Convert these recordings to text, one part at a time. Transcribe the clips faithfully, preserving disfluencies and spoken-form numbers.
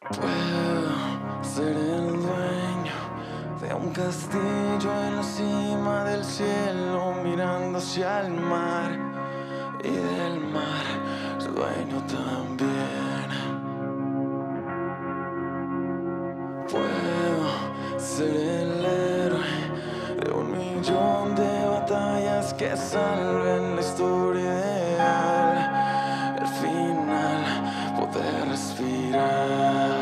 Puedo ser el dueño de un castillo en la cima del cielo, mirando hacia el mar, y del mar su dueño también. Puedo ser el héroe de un millón de batallas que salven la historia ideal, al final poder respirar.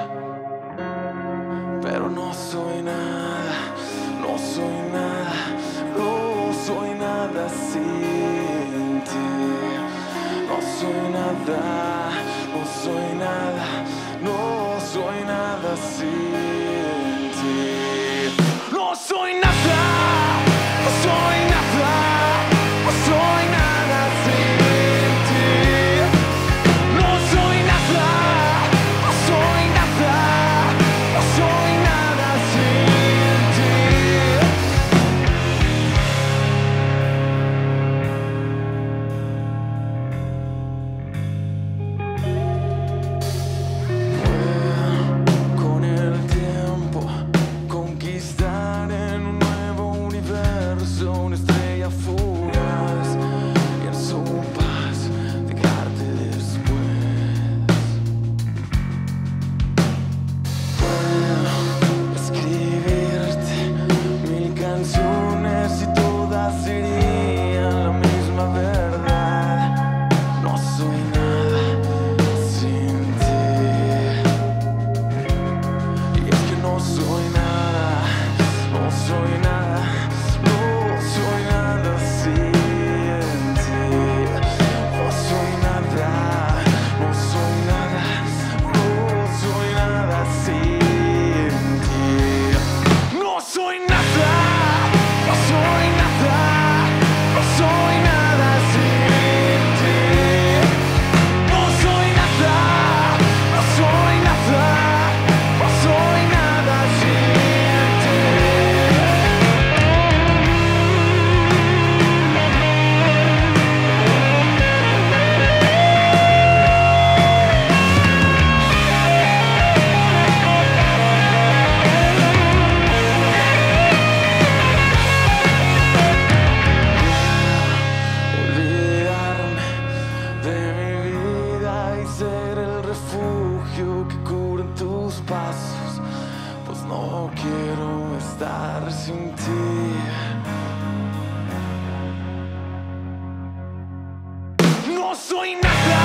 Pero no soy nada, no soy nada, no soy nada sin ti. No soy nada, no soy nada, no soy nada sin ti. No soy nada, no soy nada, no soy nada sin ti. No soy nada, no soy nada, no soy nada sin ti. Puedo con el tiempo conquistar en un nuevo universo una estrella fugaz y en su paz dejarte después. Puedo escribirte mil canciones y todas serían la misma verdad. No soy nada sin ti. Y es que no soy nada, no soy nada, no soy nada sin ti. No soy nada, no soy nada, no soy nada sin ti. No soy nada, no soy nada, no soy nada sin ti. No soy nada, no soy nada, no soy nada sin ti. Olvidarme de mi vida y ser el refugio que cubren tus pasos, pues no quiero estar sin ti. No soy nada.